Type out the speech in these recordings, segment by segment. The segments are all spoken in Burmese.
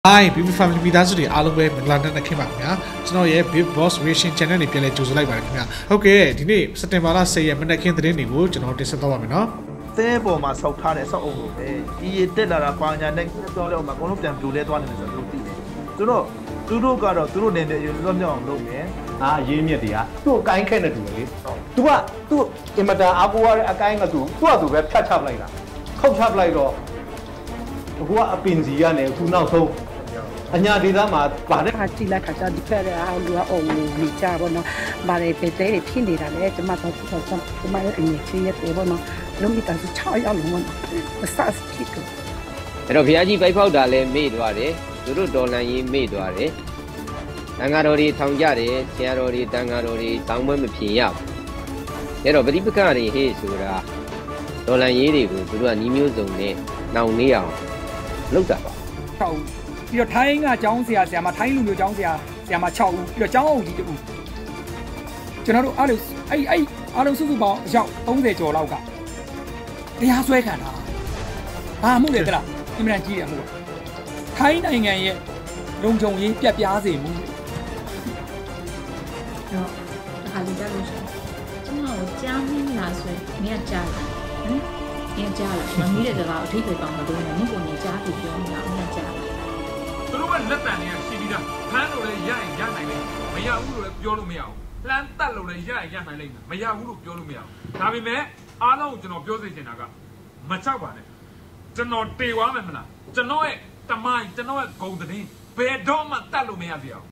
Hi, people family မိသားစုတွေအားလုံးပဲမင်္ဂလာနဲ့ခင်ပါခင်ဗျာကျွန်တော်ရဲ့ Big Boss Reaction Channel နေပြန်လဲကြိုဆိုလိုက်ပါတယ်ခင်ဗျာဟုတ်ကဲ့ဒီနေ့စက်တင်ဘာလ10ရက်မနက်ခင်းသတင်းတွေကိုကျွန်တော်တင်ဆက်သွားပါမယ်နော်သဲပေါ်မှာဆောက်ထားတဲ့ဆောက်အုပ်လိုပဲဒီရတက်လာတာပါညာနဲ့ပြောတော့မှအကုန်လုံးပြန်ပြိုလဲသွားနေတယ်ဆိုတော့သိတယ်သူတို့ကတော့သူတို့နေနေရုံလွတ်မြောက်အောင်လုပ်မယ်အရေးမြစ်တွေကသူ့အကိုင်းခဲနဲ့တူတယ်လေ तू ကသူ့အင်မတန်အားကိုးရတဲ့အကိုင်းကသူ့ကသူပဲဖြတ်ချပလိုက်တာခုတ်ချပလိုက်တော့အခုကအပင်စီကနေအခုနောက်ဆုံးအညာဒေသမှာပါတယ်ဟာကြည့်လိုက်ခါကျဒီဖက်ရဲ့လူကအုံမိကြပါတော့ဗါလေပဲတဲ့ဖြစ်နေတာလေကျမတို့ကျွန်မရဲ့အငြင်းချင်းရဲ့ပဲပေါ့နော်လုံးမိသားစု6ရောက်လုံးအစစဖြစ်ကအဲ့တော့ဘုရားကြီးပိုက်ဖောက်တာလည်းမေ့သွားတယ်သူတို့တော်လန်ရေးမေ့သွားတယ်တန်ဃာတော်တွေထောင်ကြတယ်ဆရာတော်တွေတန်ဃာတော်တွေတောင်းပွဲမဖြေရဘူးအဲ့တော့ပဋိပက္ခတွေဟေ့ဆိုတာတော်လန်ရေးတွေကိုသူတို့ကညီမျိုးစုံနဲ့နှောင်နေအောင်လုပ်တာပါပြီးတော့ထိုင်းကကျောင်းဆရာမထိုင်းလူမျိုးကျောင်းဆရာမ6ဦးပြီးတော့ကျောင်းအုပ်ကြီး2ဦးကျွန်တော်တို့အားလုံးအားလုံးစုစုပေါင်းအယောက်30ကျော်လောက်ကတရားစွဲခံတာဘာမှုလဲတလားအင်မတန်ကြီးတယ်ဟုတ်ထိုင်းနိုင်ငံရဲ့လုံခြုံရေးပြတ်ပြားစေမှုတော့အခါလေးကြလို့ရှိရင်ကျွန်တော်ကြားမင်းလားဆိုရင်မင်းကြားလားဟမ်မင်းကြားလားမမီးတဲ့တကားအထိပ်ပဲပေါင်းမလို့နဲ့မင်းကိုနေကြားပြီးပြောနေတာမင်းကြားလားသူတို့ကလက်တံတွေကရှိပြီးသားဖမ်းလို့လည်းရရင်ရနိုင်လိမ့်မယ်မရဘူးလို့လည်းပြောလို့မရဘူးလှမ်းတက်လို့လည်းရရင်ရနိုင်လိမ့်မယ်မရဘူးလို့ပြောလို့မရဘူးဒါပေမဲ့အားလုံးကိုကျွန်တော်ပြောစေချင်တာကမချောက်ပါနဲ့ကျွန်တော်တေသွားမယ်မလားကျွန်တော်ရဲ့တမိုင်းကျွန်တော်ရဲ့ဂုံသတင်းဘယ်တော့မှတက်လို့မရစေအောင်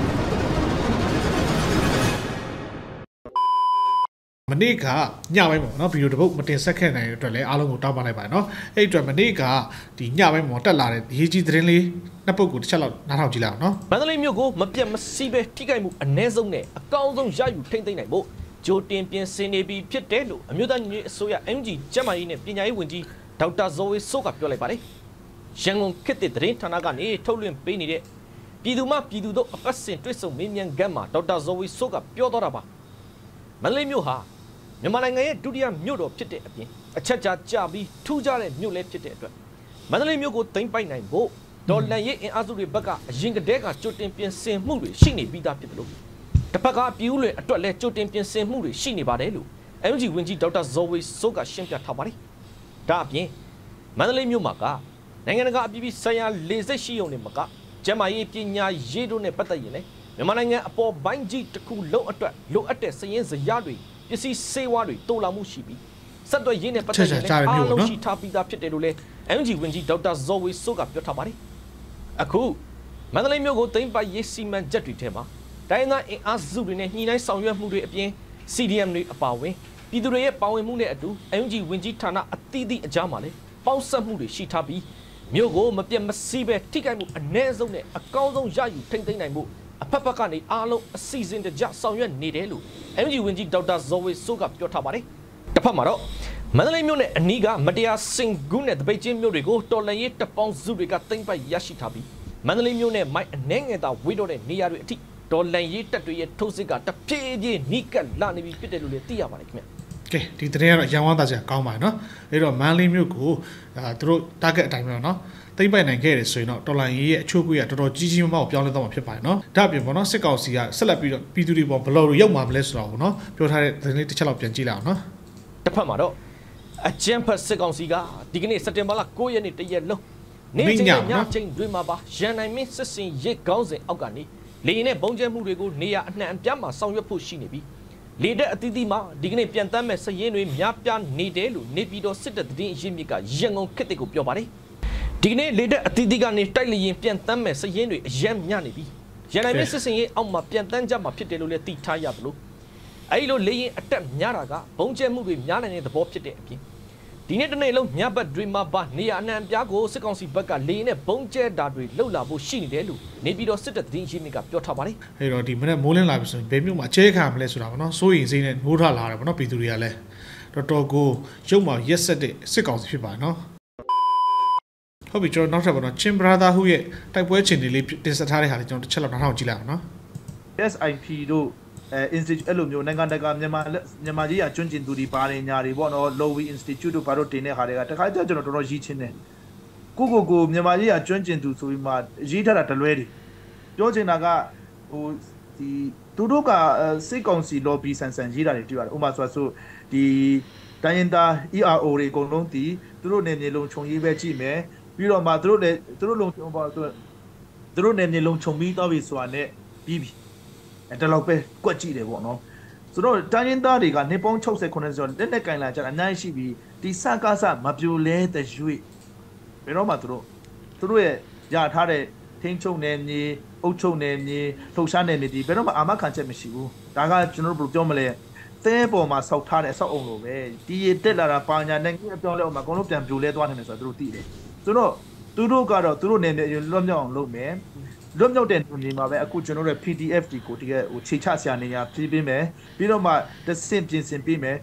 မနေ့ကညပိုင်းပေါ့နော်ဗီဒီယိုတစ်ပုတ်မတင်ဆက်ခဲ့နိုင်တဲ့အတွက်လည်းအားလုံးကိုတောင်းပန်လိုက်ပါတယ်နော်အဲ့အတွက်မနေ့ကဒီညပိုင်းမှာတက်လာတဲ့ရေးကြီးသတင်းလေးနှစ်ပုတ်ကိုတစ်ချက်လောက်နားထောင်ကြည့်လိုက်အောင်နော်မန္တလေးမြို့ကိုမပြတ်မစီးပဲထိခိုက်မှုအ ਨੇ ဆုံးနဲ့အကောင်းဆုံးရယူထိမ့်သိမ့်နိုင်ဖို့ဂျိုတင်ပြင်ဆင်နေပြီးဖြစ်တယ်လို့အမျိုးသားညီညွတ်အစိုးရ MG ကျန်းမာရေးနဲ့ပညာရေးဝန်ကြီးဒေါက်တာဇော်ဝေစိုးကပြောလိုက်ပါတယ်ရန်ကုန်ခေတ်သစ်သတင်းဌာနကနေထုတ်လွှင့်ပေးနေတဲ့ပြည်သူ့ပြည်သူတို့အပတ်စဉ်တွေ့ဆုံမေးမြန်းခန်းမှာဒေါက်တာဇော်ဝေစိုးကပြောသွားတာပါမန္တလေးမြို့ဟာမြန်မာနိုင်ငံရဲ့ဒုတိယမြို့တော်ဖြစ်တဲ့အပြင်အချက်ကြာပြီးထူးခြားတဲ့မြို့လည်းဖြစ်တဲ့အတွက်မန္တလေးမြို့ကိုသိမ်းပိုက်နိုင်ဖို့ဒေါ်လန်ရေးအင်အားစုတွေဘက်ကအရင်ကတည်းကကြိုတင်ပြင်ဆင်မှုတွေရှိနေပြီးသားဖြစ်တယ်လို့တစ်ဖက်ကပြည်ဦးလွင်အတွက်လည်းကြိုတင်ပြင်ဆင်မှုတွေရှိနေပါတယ်လို့ MG ဝန်ကြီးဒေါက်တာဇော်ဝေစိုးကရှင်းပြထားပါတယ်ဒါအပြင်မန္တလေးမြို့မှာကနိုင်ငံတကာအပြည်ပြည်ဆိုင်ရာလေဆိပ်ရှိုံတွေမှာကကျန်းမာရေးပညာရေးတို့နဲ့ပတ်သက်ရင်လည်းမြန်မာနိုင်ငံအပေါ်ပိုင်းကြီးတစ်ခုလုံးအတွက်လိုအပ်တဲ့စည်ရင်းစရာတွေပစ္စည်းစေဝါတွေတိုးလာမှုရှိပြီးဆက်သွယ်ရေးနဲ့ပတ်သက်ရင်အားလုံးရှိထားပြီးသားဖြစ်တယ်လို့လည်း MG ဝန်ကြီးဒေါက်တာဇော်ဝေစိုးကပြောထားပါတယ်အခုမန္တလေးမြို့ကိုသိမ်းပိုက်ရေးစီမံချက်တွေထဲမှာတိုင်းသားအင်အားစုတွေနဲ့ညှိနှိုင်းဆောင်ရွက်မှုတွေအပြင် CDM တွေအပါအဝင်ပြည်သူတွေရဲ့ပါဝင်မှုနဲ့အတူ MG ဝန်ကြီးဌာနအသီးသီးအကြားမှာလည်းပေါင်းစပ်မှုတွေရှိထားပြီးမြို့ကိုမပြတ်မစီးပဲထိခိုက်မှုအ ਨੇ ဆုံးနဲ့အကောင်းဆုံးရယူထိမ့်သိမ်းနိုင်မှုအဖက်ဖက်ကနေအားလုံးအစီအစဉ်တကျဆောင်ရွက်နေတယ်လို့ MG ဝန်ကြီးဒေါက်တာဇော်ဝေစိုးကပြောထားပါတယ်တစ်ဖက်မှာတော့မန္တလေးမြို့နဲ့အနီးကမတရားစင်ကူးနဲ့တပိတ်ချင်းမြို့တွေကိုတော်လှန်ရေးတပ်ပေါင်းစုတွေကသိမ်းပိုက်ရရှိထားပြီးမန္တလေးမြို့နဲ့မိုက်အနှဲငယ်သာဝေးတော့တဲ့နေရာတွေအထိတော်လှန်ရေးတပ်တွေရဲ့ထိုးစစ်ကတဖြည်းဖြည်းနီးကပ်လာနေပြီဖြစ်တယ်လို့လည်းသိရပါတယ်ခင်ဗျကဲဒီသတင်းကတော့ရန်ဝမ်းသားစရာကောင်းပါတယ်နော်အဲ့တော့မန္တလေးမြို့ကိုသူတို့ target အတိုင်းပဲနော်သိမ့်ပိုက်နိုင်ခဲ့တယ်ဆိုရင်တော့တော်လိုင်းရေးရဲ့အချိုးကွေးကတော်တော်ကြီးကြီးမားမားပြောင်းလဲသွားမှာဖြစ်ပါတယ်နော်ဒါအပြင်ပေါ့နော်စစ်ကောင်စီကဆက်လက်ပြီးတော့ပြည်သူတွေပေါ်ဘလော်တွေရောက်မှာမလဲဆိုတော့ပေါ့နော်ပြောထားတဲ့သတင်းလေးတစ်ချက်လောက်ပြန်ကြည့်လိုက်အောင်နော်တစ်ဖက်မှာတော့အကျန်းဖတ်စစ်ကောင်စီကဒီကနေ့စက်တင်ဘာလ9ရက်နေ့တရက်လုံးနေ့ချင်းညချင်းတွေမှာပါရန်နိုင်မင်းစစ်စင်ရိတ်ကောင်းစဉ်အောက်ကနေလေရင်နဲ့ဘုံကျဲမှုတွေကိုနေရအနှံအပြားမှာဆောင်ရွက်ဖို့ရှိနေပြီးလေတဲ့အသီးသီးမှာဒီကနေ့ပြန်တမ်းမဲ့စည်ရင်းတွေများပြားနေတယ်လို့နေပြည်တော်စစ်တပ်သတင်းရင်းမြစ်ကရန်ကုန်ခေတ်ကိုပြောပါတယ်ဒီကနေ့လေတဲ့အသီးသီးကနေတိုက်လေရင်ပြန်တမ်းမဲ့စည်ရင်းတွေအယံညနေပြီးရန်နိုင်မင်းစစ်စင်ရိတ်အောက်မှာပြန်တမ်းကြမှာဖြစ်တယ်လို့လည်းသိထားရသလိုအဲဒီလိုလေရင်အတက်များတာကဘုံကျဲမှုတွေများနိုင်တဲ့သဘောဖြစ်တဲ့အပြင်ဒီနေ့တနေ့လုံးညဘက်တွေမှာပါနေရအနှံပြားကိုစစ်ကောင်စီဘက်ကလေရင်နဲ့ဘုံကျဲတာတွေလှုပ်လာဖို့ရှိနေတယ်လို့နေပြည်တော်စစ်တပ်သတင်းရင်းမြစ်ကပြောထားပါတယ်အဲ့တော့ဒီမနေ့မိုးလင်းလာပြီဆိုရင်ဘယ်မြို့မှာအကျဲခံမလဲဆိုတာပေါ့နော်စိုးရိမ်စိတ်နဲ့မိုးထလာတယ်ပေါ့နော်ပြည်သူတွေကလည်းတော်တော်ကိုရုပ်မှရက်ဆက်တဲ့စစ်ကောင်စီဖြစ်ပါတယ်နော်ဟုတ်ပြီကျွန်တော်နောက်ထပ်ပေါ့နော်ချင်း brotherhood ရဲ့တိုက်ပွဲချင်းတွေလေးတင်ဆက်ထားတဲ့ဟာလေးကျွန်တော်တစ်ချက်လောက်နားထောင်ကြည့်လိုက်အောင်နော် SIP တို့institute အဲ့လိုမျိုးနိုင်ငံတကာမြန်မာကြီးရကျွမ်းကျင်သူတွေပါတယ်ညာတွေပေါ့နော် Lowy Institute တို့ဘာလို့တင်တဲ့ဟာတွေကတခါကျကျွန်တော်တော်တော်ရည်ချင်းတယ်ကိုမြန်မာကြီးကကျွမ်းကျင်သူဆိုပြီးမှရေးထားတာတလွဲတွေပြောချင်တာကဟိုဒီသူတို့ကစိတ်ကောင်းစီ lobby ဆန်ရေးတာတွေတွေ့ရတယ်ဥပမာဆိုဒီတိုင်းရင်သား ERO တွေအကုန်လုံးဒီသူတို့နယ်မြေလုံးခြုံရေးပဲကြည့်မယ်ပြီးတော့မှသူတို့လုံးခြုံပါဆိုသူတို့နယ်မြေလုံးခြုံပြီးတော့ပြီဆိုတာနဲ့ပြီးပြီတလောက်ပဲကွက်ကြည့်တယ်ပေါ့နော်ဆိုတော့တိုင်းရင်သားတွေကနှစ်ပေါင်း60 90ဆိုလက်နဲ့ကင်လာကြတာအများကြီးရှိပြီးဒီစကားစမပြိုလဲတဲ့ရွေ့ဘယ်တော့မှသူတို့ရဲ့ရထားတဲ့ထင်းချုံနယ်မြေအုတ်ချုံနယ်မြေလှုပ်ရှားနယ်မြေဒီဘယ်တော့မှအာမခံချက်မရှိဘူးဒါကကျွန်တော်တို့ပြောမလဲသဲပေါ်မှာစောက်ထားတဲ့အဆောက်အုံလိုပဲဒီရတက်လာတာပါညာနဲ့ပြောလဲအောင်မှာအကုန်လုံးပြန်ပြိုလဲသွားနေတယ်ဆိုတော့သူတို့သိတယ်ဆိုတော့သူတို့ကတော့သူတို့နယ်မြေလွတ်မြောက်အောင်လုပ်မယ်လွတ်မြောက်တဲ့နေမှာပဲအခုကျွန်တော်တို့ PDF ဒီကိုတကယ်ဟိုခြေချဆရာနေရဖြည့်ပေးမယ်ပြီးတော့မှတစ်ဆင့်ပြင်ဆင်ပေးမယ်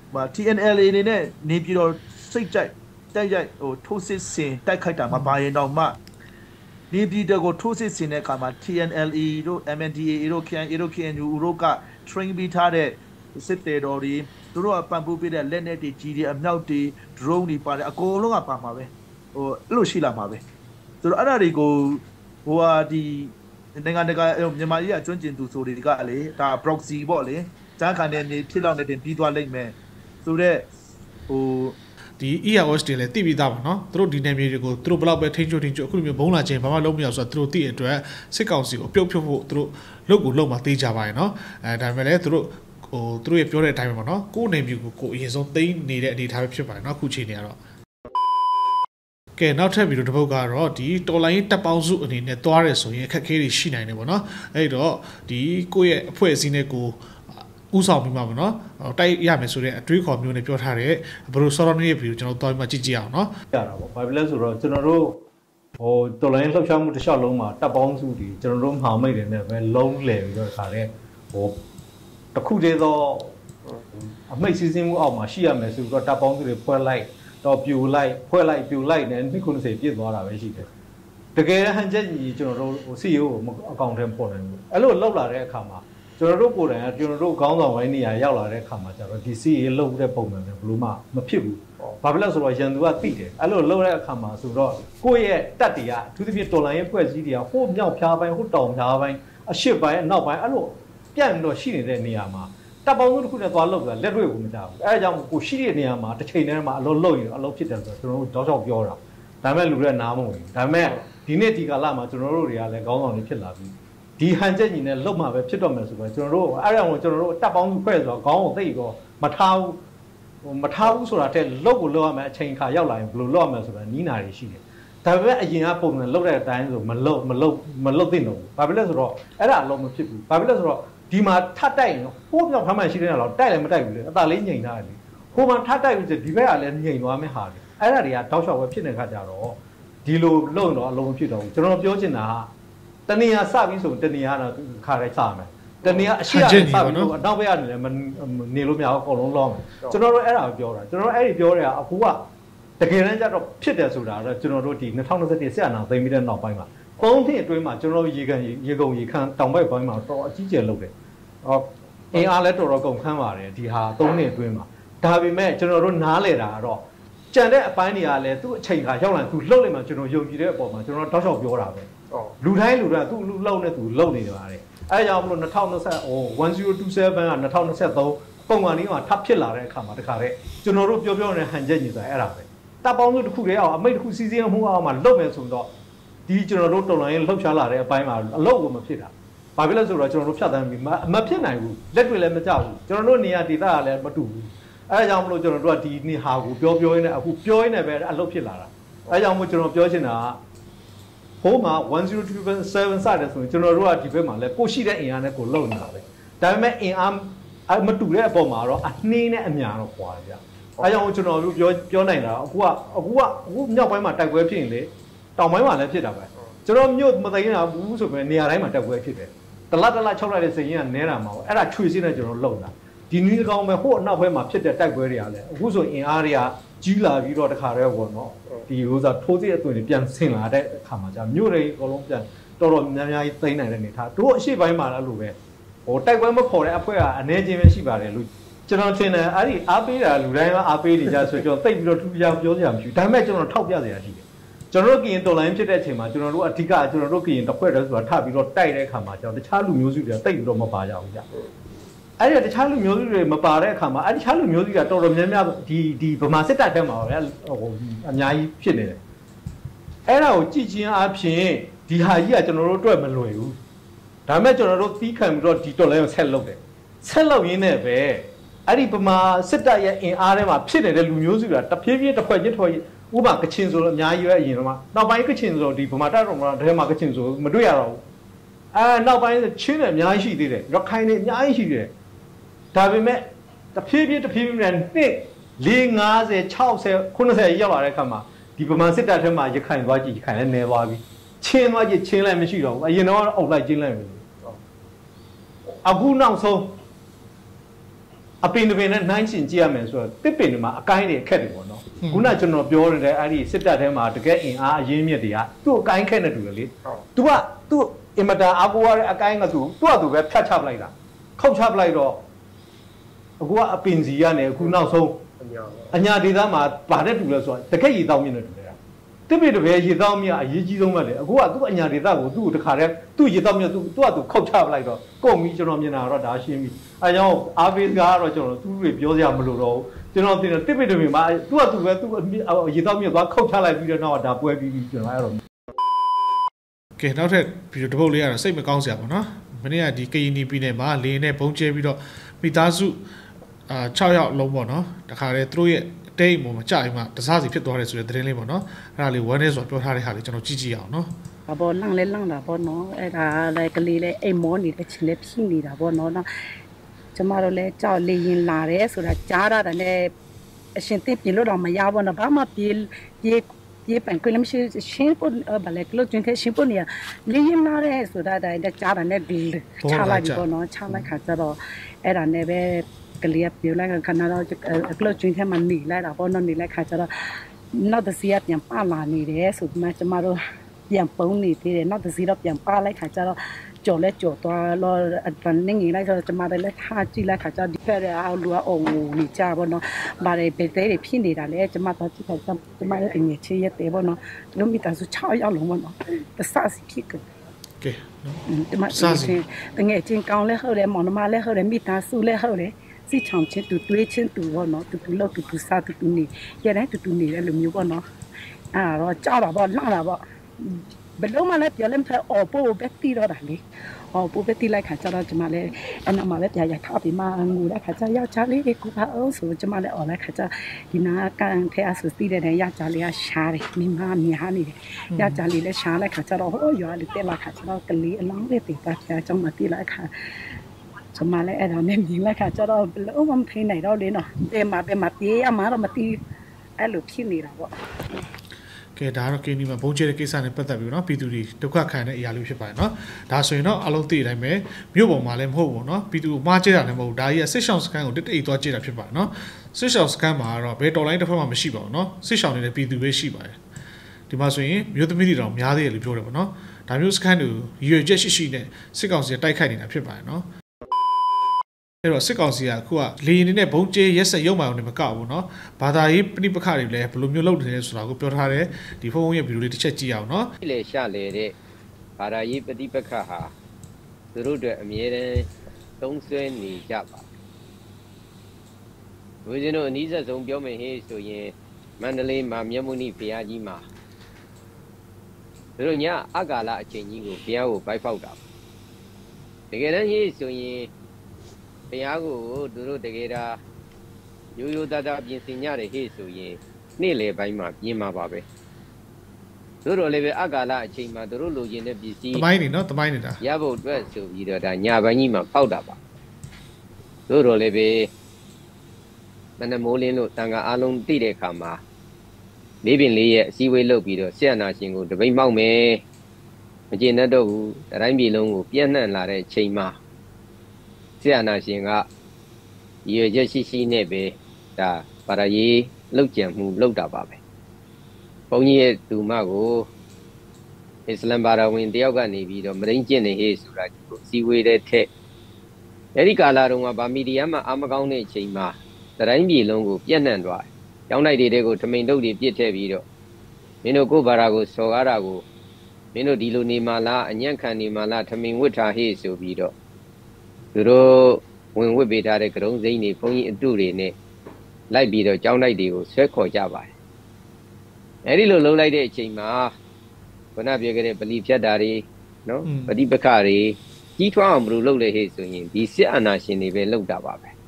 TNLA အနေနဲ့နေပြီးတော့စိတ်ကြိုက်တိုက်ရိုက်ဟိုထိုးစစ်ဆင်တိုက်ခိုက်တာမှာဘာရင်တော့မှနေပြည်တော်ကိုထိုးစစ်ဆင်တဲ့အခါမှာ TNLA တို့ MNDAA တို့ KNA တို့ KNU တို့က train ပြီးထားတဲ့စစ်တေတော်တွေသူတို့ကပံ့ပိုးပေးတဲ့လက်နက်တွေကြီးတွေအမြောက်တွေ drone တွေပါတယ်အကုန်လုံးကပါမှာပဲဟိုအဲ့လိုရှိလာမှာပဲဆိုတော့အဲ့ဒါတွေကိုဟိုဟာဒီနိုင်ငံတကာမြန်မာကြီးကကျွမ်းကျင်သူဆိုတွေကလေဒါ proxy ပေါ့လေစမ်းခံတဲ့နေဖြစ်လောက်နေတဲ့ပြီးသွားလိမ့်မယ်ဆိုတော့ဟိုဒီ EROS တွေလည်းတိပြီးသားပါเนาะသူတို့ဒီနယ်မြေတွေကိုသူတို့ဘလောက်ပဲထိန်းချုပ်အခုလိုမျိုးဘုံလာခြင်းဘာမှလုံးမရဆိုတော့သူတို့သိတဲ့အတွက်စစ်ကောင်စီကိုပြုတ်ဖြုတ်ဖို့သူတို့လုပ်ကိုလုပ်မှသိကြပါရဲ့เนาะဒါပေမဲ့လည်းသူတို့သူတို့ရဲ့ပြောတဲ့အတိုင်းပဲပေါ့เนาะကိုယ်နယ်မြေကိုအရင်ဆုံးသိမ်းနေတဲ့အနေအထားပဲဖြစ်ပါတယ်เนาะအခုချိန်နေရတော့ကဲနောက်ထပ်ဗီဒီယိုတစ်ပုဒ်ကတော့ဒီတော်လိုင်းတပ်ပေါင်းစုအနေနဲ့တွားရဲဆိုရင်အခက်အခဲတွေရှိနိုင်တယ်ပေါ့เนาะအဲ့တော့ဒီကိုယ့်ရဲ့အဖွဲ့အစည်းနဲ့ကိုဥဆောင်ပြီးမှာပေါ့နော်တိုက်ရမယ်ဆိုတဲ့အတွေးခေါ်မျိုးနဲ့ပြောထားတဲ့ဘယ်လိုဆော်ရနေရဲ့ဗီဒီယိုကျွန်တော်တို့ကြည့်အောင်နော်ရတာပေါ့ဘာဖြစ်လဲဆိုတော့ကျွန်တော်တို့ဟိုတော်လိုင်းလှုပ်ရှားမှုတစ်လျှောက်လုံးမှာတပ်ပေါင်းစုတွေကျွန်တော်တို့မှာမိတ်တယ်နဲ့ပဲလုံးလည်ပြီးတော့ခါတဲ့ဟိုတစ်ခုတည်းသောအမိတ်စီစဉ်မှုအောက်မှာရှိရမယ်ဆိုတော့တပ်ပေါင်းစုတွေဖွဲ့လိုက်တော့ပြူလိုက်ဖွဲ့လိုက်ပြူလိုက်နဲ့290ပြည့်သွားတာပဲရှိတယ်တကယ်ဟန်ချက်ကြီးကျွန်တော်တို့ဟို CEO ကိုအကောင့်ထဲပေါ်နေဘူးအဲ့လိုလောက်လာတဲ့အခါမှာကျွန်တော်တို့ကိုယ်တိုင်ကကျွန်တော်တို့ခေါင်းဆောင်ပိုင်းနေရာရောက်လာတဲ့အခါမှာကျတော့ဒီ CA လောက်တဲ့ပုံစံနဲ့ဘလို့မှမဖြစ်ဘူး။ဘာဖြစ်လဲဆိုတော့ရန်သူကသိတယ်။အဲ့လိုလောက်တဲ့အခါမှာဆိုတော့ကိုယ့်ရဲ့တက်တွေကအထူးသဖြင့်တော်လိုင်းရဲ့ဖွဲ့စည်းတွေကဟိုမြောက်ဖျားပိုင်းဟိုတောင်ဖျားပိုင်းအရှစ်ပိုင်းအနောက်ပိုင်းအဲ့လိုပြန့်တော့ရှိနေတဲ့နေရာမှာတပ်ပေါင်းစုတစ်ခုနဲ့သွားလောက်တာလက်တွေ့ကိုမကြဘူး။အဲဒါကြောင့်ကိုရှိတဲ့နေရာမှာတစ်ချိန်တည်းမှာအလုံးလုံးရင်အလုံးဖြစ်တယ်ဆိုတော့ကျွန်တော်တို့တောက်ချောက်ပြောတာ။ဒါပေမဲ့လူတွေနားမဝင်ဘူး။ဒါပေမဲ့ဒီနေ့ဒီကာလမှာကျွန်တော်တို့တွေကလည်းခေါင်းဆောင်တွေဖြစ်လာပြီ။ဒီဟန်ချက်ညီနဲ့လုတ်မှာပဲဖြစ်တော့မယ်ဆိုတော့ကျွန်တော်တို့အဲ့ဒါကိုကျွန်တော်တို့တပ်ပေါင်းစုဖွဲ့ဆိုတော့ခေါင်းကိုသိတော့မထားဘူးဆိုတာတဲ့လုတ်ကိုလုတ်ရမယ်အချိန်ခါရောက်လာရင်ဘယ်လိုလုတ်ရမယ်ဆိုတာနီးနာတွေရှိတယ်ဒါပေမဲ့အရင်ကပုံစံလုတ်တဲ့အတိုင်းဆိုမလုတ်သိတော့ဘူးဘာဖြစ်လဲဆိုတော့အဲ့ဒါအလုံးမဖြစ်ဘူးဘာဖြစ်လဲဆိုတော့ဒီမှာထပ်တိုက်ရင်ဟိုးမြောက်ဖမ်းမှရှိတဲ့တော့တိုက်လည်းမတိုက်ဘူးလေအသာလေးငြိမ်ထားတယ်လေဟိုမှာထပ်တိုက်ပြီးဒီဘက်ကလည်းငြိမ်သွားမယ်ဟာလေအဲ့ဒါတွေကတောက်လျှောက်ပဲဖြစ်နေခါကြတော့ဒီလိုလုတ်တော့အလုံးမဖြစ်တော့ဘူးကျွန်တော်ပြောချင်တာကတနေရာစပြီးဆိုတနေရာတော့ခါတိုင်းစမယ်တနေရာအရှိရစပြီးတော့အနောက်ဘက်ကနေလည်းနေလို့မရဘူးအကုန်လုံးလောမယ်ကျွန်တော်တို့အဲ့ဒါပြောတာကျွန်တော်အဲ့ဒီပြောတဲ့အခုကတကယ်တမ်းကျတော့ဖြစ်တယ်ဆိုတာတော့ကျွန်တော်တို့ဒီ2021ဆက်အနာသိမ်းပြီးတဲ့နောက်ပိုင်းမှာ3နှစ်အတွင်းမှာကျွန်တော်ရေကုန်ရေခမ်းတောင်ဘက်ပိုင်းမှာတော့အကြီးကျယ်လုပ်တယ်အင်းအားလည်းတော်တော်ကုန်ခမ်းပါတယ်ဒီဟာ3နှစ်အတွင်းမှာဒါပေမဲ့ကျွန်တော်တို့နားလေတာကတော့ကြံတဲ့အပိုင်းတွေကလည်းသူ့အချိန်ခါရောက်လာသူလှုပ်လိုက်မှကျွန်တော်ယုံကြည်တဲ့အပေါ်မှာကျွန်တော်တောက်လျှောက်ပြောတာပဲလူတိုင်းသူ့လှုပ်နေသူလှုပ်နေတယ်ပါတယ်အဲကြောင့်မလို့1027က2023ပုံမှန်လေးမှာထပ်ဖြစ်လာတဲ့အခါမှာတခါတည်းကျွန်တော်တို့ပြောနေတဲ့ဟန်ချက်ညီဆိုအဲ့ဒါပဲတပ်ပေါင်းစုတစ်ခုတည်းအောင်အမိတ်တစ်ခုစီစဉ်မှုအောင်မှာလှုပ်မယ်ဆိုတော့ဒီကျွန်တော်တို့တော်လိုင်းလှုပ်ရှားလာတဲ့အပိုင်းမှာအလုပ်ကိုမဖြစ်တာဘာဖြစ်လဲဆိုတော့ကျွန်တော်တို့ဖြတ်သန်းပြီးမဖြစ်နိုင်ဘူးလက်တွေလည်းမကြဘူးကျွန်တော်တို့နေရာဒေသကလည်းမတူဘူးအဲကြောင့်မလို့ကျွန်တော်တို့ကဒီနေ့ဟာကိုပြောရင်းနဲ့အခုပြောရင်းနဲ့ပဲအလုပ်ဖြစ်လာတာအဲကြောင့်မို့ကျွန်တော်ပြောချင်တာကဟိုမှာ1027စတယ်ဆိုရင်ကျွန်တော်တို့ကဒီဘက်မှာလည်းကိုရှိတဲ့အင်အားနဲ့ကိုလုံနေတာပဲဒါပေမဲ့အင်အားမတူတဲ့အပေါ်မှာတော့အနှင်းနဲ့အများတော့ကွာကြအဲကြောင့်ကျွန်တော်တို့ပြောနိုင်တာအခုမြောက်ပိုင်းမှာတိုက်ပွဲဖြစ်ရင်လေတောင်ပိုင်းမှာလည်းဖြစ်တာပဲကျွန်တော်မြို့မသိနေတာဘူးဆိုပေမဲ့နေရာတိုင်းမှာတိုက်ပွဲဖြစ်တယ်တလ6လိုက်တဲ့စိန်ရင်ကနဲတာမှာအဲ့ဒါချွေစင်းနဲ့ကျွန်တော်လုံတာဒီနည်းကောင်းပဲဟိုအနောက်ဘက်မှာဖြစ်တဲ့တိုက်ပွဲတွေကလည်းအခုဆိုအင်အားတွေကကြီးလာပြီးတော့တခါတည်းပေါ့နော်ဒီဥစားထိုးစစ်အသွင်တွေပြန်ဆင်လာတဲ့အခါမှာじゃမြို့တွေအကုန်လုံးပြန်တော်များများကြီးသိမ်းနိုင်တဲ့အနေထားတို့အရှိပိုင်းမှာလည်းလို့ပဲဟိုတိုက်ပွဲမခေါ်တဲ့အဖွဲ့ကအနေချင်းပဲရှိပါတယ်လို့ကျွန်တော်ထင်တယ်အဲ့ဒီအားပေးတာလူတိုင်းကအားပေးနေကြဆိုကျွန်တော်သိပြီးတော့ထူးခြားပြောစရာမရှိဘူးဒါပေမဲ့ကျွန်တော်ထောက်ပြစရာရှိတယ်ကျွန်တော်တို့ကရင်တော်လိုင်းဖြစ်တဲ့အချိန်မှာကျွန်တော်တို့အဓိကကျွန်တော်တို့ကရင်တစ်ခွက်တည်းဆိုတာထပြီးတော့တိုက်တဲ့အခါမှာကျွန်တော်တခြားလူမျိုးစုတွေတိတ်ပြီးတော့မပါကြဘူးဗျအဲ့ဒီတခြားလူမျိုးစုတွေမပါတဲ့အခါမှာအဲ့ဒီတခြားလူမျိုးစုတွေကတော်တော်များများဒီဗမာစစ်တပ်ထဲမှာဗျာဟိုအများကြီးဖြစ်နေတယ်အဲ့ဒါကိုကြည်ချင်းအဖြစ်ဒီဟာကြီးကကျွန်တော်တို့အတွက်မလွယ်ဘူးဒါပေမဲ့ကျွန်တော်တို့သီးခံပြီးတော့ဒီတော်လိုင်းကိုဆက်လုပ်တယ်ဆက်လုပ်ရင်းနဲ့ပဲအဲ့ဒီဗမာစစ်တပ်ရဲ့အင်အားထဲမှာဖြစ်နေတဲ့လူမျိုးစုတွေကတဖြည်းဖြည်းတစ်ခွက်ချင်းထွက်ဥပမာကချင်ဆိုတော့အများကြီးပဲအရင်တော့နောက်ပိုင်းကချင်ဆိုတော့ဒီဗမာတပ်တော်မှာထဲမှာကချင်ဆိုမတွေ့ရတော့ဘူးနောက်ပိုင်းချင်းတွေအများကြီးရှိသေးတယ်ရခိုင်တွေအများကြီးရှိသေးတယ်ဒါပေမဲ့တဖြည်းဖြည်းနဲ့နှစ်450 60 90ရောက်လာတဲ့အခါမှာဒီဗမာစစ်တပ်ထဲမှာရခိုင်သွားကြည့်ရခိုင်လည်းနေသွားပြီချင်းသွားကြည့်ချင်းလည်းမရှိတော့ဘူးအရင်တော့အုပ်လိုက်ချင်းလိုက်ပြီအခုနောက်ဆုံးအပင်တွေနဲ့နှိုင်းရှင်ကြည့်ရမယ်ဆိုတော့တစ်ပင်တွေမှာအကိုင်းတွေအခက်တွေပေါ့နော်ခုနကျွန်တော်ပြောနေတဲ့အဲ့ဒီစစ်တပ်ထဲမှာတကယ်အင်အားအရင်းမြစ်တွေကသူ့အကိုင်းခက်နေတူတယ်လေ तू ကသူ့အင်မတန်အားကိုးရတဲ့အကိုင်းကသူ့ဟာသူပဲဖြတ်ချပလိုက်တာခောက်ချပလိုက်တော့အခုကအပင်စီကနေအခုနောက်ဆုံးအညာဒေသမှာဗာတဲ့တူလဲဆိုတော့တကယ်ရည်တောင်းမြင့်နေတူတယ်တစ်ပင်တပယ်ရည်တောင်းမြင့်အရေးကြီးဆုံးပဲလေအခုကသူ့အညာဒေသကိုသူ့တခါတည်းသူ့ရည်တောင်းမြင့်သူ့ကသူခောက်ချပလိုက်တော့ကုန်ပြီကျွန်တော်မြင်တာတော့ဒါရှင်းပြီအဲကြောင့်အားပေးစကားကတော့ကျွန်တော်သူတွေပြောစရာမလိုတော့ဘူးကျွန်တော်တင်တစ်ပင်တပင်မှာသူ့ကသူပဲသူ့ရေတောက်မြင့်သွားခောက်ချလိုက်ပြီးတော့ဒါပွဲပြီးကျွန်တော်အဲ့တော့ကဲနောက်ထပ်ဗီဒီယိုတစ်ပုတ်လေးကတော့စိတ်မကောင်းစရာပေါ့နော်မနေ့ကဒီကရင်နီပြည်နယ်မှာလေနဲ့ဘုံကျဲပြီးတော့မိသားစု6ယောက်လုံးပေါ့နော်တခါတည်းသူတို့ရဲ့တိတ်မှမကြိုက်မှတစားစီဖြစ်သွားတယ်ဆိုတဲ့သတင်းလေးပေါ့နော်အဲ့ဒါလေးဝမ်းနေဆိုပြောထားတဲ့ဟာလေးကျွန်တော်ကြည့်ကြည့်အောင်နော်ဘောလန့်လဲလန့်တာဘောနော်အဲ့ဒါလည်းကလေးလေးအိမ်မောနေတဲ့ချင်းလေးဖြစ်နေတာဘောနော်ကျမတို့လည်းကြောက်လေရင်လာတယ်ဆိုတာကြားရတာနဲ့အရှင်သိပြေလို့တော့မရဘောနော်ဘာမှပြေပန်ကလမ်းရှိရှင်းပေါ်ဘာလဲကလို့ကျင်းတဲ့ရှင်းပေါ်နေလေရင်လာတယ်ဆိုတာဒါကြားတာနဲ့ဒီချလိုက်ဘောနော်ချလိုက်ခါကျတော့အဲ့ဒါနဲ့ပဲကလေးကပြောလိုက်ခဏတော့ကလို့ကျင်းတဲ့မှနေလိုက်တာဘောနော်နေလိုက်ခါကျတော့နောက်တစ်စီးပြန်ပါလာနေတယ်ဆိုမှကျမတို့ပြန်ပုံနေသေးတယ်နောက်တစ်စီးတော့ပြန်ပါလိုက်ခါကျတော့ကြော်လဲကြော်သွားတော့အတန်းနေနေလိုက်တော့ကျမလည်းထားကြည့်လိုက်ခါကျဒီဖက်ရဲ့လူကအောင်နေကြပါတော့ဗါတယ်ဘယ်သေးဖြစ်နေတာလဲကျမတော့ကြည့်ခါကျမလည်းအငြိချရဲ့တယ်ပေါ့နော်လုံးမိသားစု6ယောက်လုံးပေါ့နော်တဆစီဖြစ်ကဲကျမတငယ်ချင်းကောင်းလဲဟုတ်တယ်မောင်နှမလဲဟုတ်တယ်မိသားစုလဲဟုတ်တယ်စီချောင်းချင်းတူတွေးချင်းတူပေါ့နော်တူလို့တူစားတူနေရတဲ့တူနေတဲ့လူမျိုးပေါ့နော်အဲ့တော့ကြောက်တာပေါ့လှတာပေါ့ဘယ်လိုမှလည်းပြောလည်းမထအော်ပိုးပဲတီတော့တာလေအော်ပိုးပဲတီလိုက်ခါကျတော့ကျမလည်းအနာမလည်းပြရထားပြီးမှငူလိုက်ခါကျယောက်ျားလေးကိုပါအောင်ဆိုကျမလည်းအော်လိုက်ခါကျဒီနာကန်ထဲအဆူတီးတဲ့ယောက်ျားလေးကရှားတယ်မိမများနေတယ်ယောက်ျားလေးလည်းရှားလိုက်ခါကျတော့ဟိုရွာလေးတက်လာခါကျတော့ကလေးအလောင်းလေးတေးတာပြကျမတီးလိုက်ခါကျမလည်းအဲ့ဒါနဲ့မြင်လိုက်ခါကျတော့ဘလို့မှမထိနိုင်တော့လေနော်တဲမှာပြေးရမှာတော့မတီးအဲ့လိုဖြစ်နေတာပေါ့ကဲဒါကတော့ကင်းဒီမှာဘုံကျဲတဲ့ကိစ္စနဲ့ပတ်သက်ပြီးတော့ပြည်သူတွေဒုက္ခခံတဲ့အရာလေးဖြစ်ပါတယ်နော်ဒါဆိုရင်တော့အလုံးသိတဲ့အတိုင်းပဲမြို့ပေါ်မှာလည်းမဟုတ်ဘူးနော်ပြည်သူမှားကျဲတာလည်းမဟုတ်ဘူးဒါကြီးကစစ်ဆောင်စကန်ကိုတိတ်သွားကျဲတာဖြစ်ပါတယ်နော်စစ်ဆောင်စကန်မှာတော့ဘယ်တော်လိုင်းတစ်ဖက်မှမရှိပါဘူးနော်စစ်ဆောင်နေတဲ့ပြည်သူပဲရှိပါတယ်ဒီမှာဆိုရင်မြို့သမီးတွေတော့များသေးတယ်လို့ပြောတယ်ပေါ့နော်ဒါမျိုးစကန်တွေရွေချက်ရှိနဲ့စစ်ကောင်စီတိုက်ခိုက်နေတာဖြစ်ပါတယ်နော်အဲ့တော့စစ်ကောင်စီကအခုကလေရင်နဲ့ဘုံကျဲရက်ဆက်ရုံမှအောင်နေမကောက်ဘူးเนาะဘာသာရေးပြိပခတွေလည်းဘယ်လိုမျိုးလုပ်နေလဲဆိုတာကိုပြောထားတယ်ဒီဖုန်းရဲ့ဗီဒီယိုလေးတစ်ချက်ကြည့်အောင်เนาะလေရှာလေတဲ့ဘာသာရေးပြိပခဟာသူတို့တွေအမြဲတမ်းသုံးဆွဲနေကြပါလူချင်းတို့အနည်းဆက်ဆုံးပြောမယ်ဟေးဆိုရင်မန္တလေးမှာမြတ်မုနိဘုရားကြီးမှာသူတို့ညအကာလအချိန်ကြီးကိုဘုရားကိုပိုက်ဖောက်တာတကယ်တမ်းဟေးဆိုရင်ဘုရားကိုသူတို့တကယ်ဒါရိုးရိုးသားသားပြင်ဆင်ကြတယ်ဟေ့ဆိုရင်နေ့လယ်ပိုင်းမှာပြင်မှာပါပဲသူတို့လည်းပဲအကာလအချိန်မှာသူတို့လိုချင်တဲ့ပစ္စည်းတမိုင်းနေနော်တမိုင်းနေတာရဖို့အတွက်ဆိုပြီးတော့ဒါညပိုင်းကြီးမှာပေါက်တာပါသူတို့လည်းပဲမနမိုးလင်းလို့တန်ခါအားလုံးသိတဲ့အခါမှာလေးပင်လေးရဲ့အစည်းအဝေးလုပ်ပြီးတော့ဆရာနာရှင်ကိုတပိတ်မောက်မယ်မကျေနပ်တော့ဘူးတိုင်းပြည်လုံးကိုပြန့်နှံ့လာတဲ့ချိန်မှာဆရာနာရှင်ကရွေချက်ရှိနဲ့ပဲဒါပါရရေးလောက်ကြံမှုလောက်တာပါပဲဘုန်းကြီးရဲ့သူမကိုအစ္စလမ်ဘာသာဝင်တယောက်ကနေပြီးတော့မရင်းကျင့်နေဟေးဆိုတာကိုစီဝေးတဲ့ထက်အဲဒီကာလတုန်းကဗာမီဒီယာမှာအာမကောင်းတဲ့အချိန်မှာတိုင်းပြည်လုံးကိုပြန့်နှံ့သွားတယ်။ကျောင်းလိုက်တွေကိုထမိန်တုပ်တွေပြစ်ထည့်ပြီးတော့မင်းတို့ကိုဘာရာကိုစော်ကားတာကိုမင်းတို့ဒီလိုနေမှလားအညံ့ခံနေမှလားထမင်းဝစ်ထားဟေ့ဆိုပြီးတော့သူတို့ဝင်ဝစ်ပေးထားတဲ့ကရုံးစိမ့်တွေဘုန်းကြီးအတုတွေနဲ့လိုက်ပြီးတော့ကြောင်းတိုက်တွေကိုဆွဲခေါ်ကြပါတယ်အဲ့ဒီလိုလှုပ်လိုက်တဲ့အချိန်မှာခုနပြောခဲ့တဲ့ပလီဖြတ်တာတွေနော်ပฏิပက္ခတွေကြီးထွားအောင်ဘယ်လိုလုပ်လဲဟေ့ဆိုရင်ဒီစစ်အာဏာရှင်တွေပဲလုပ်တာပါပဲ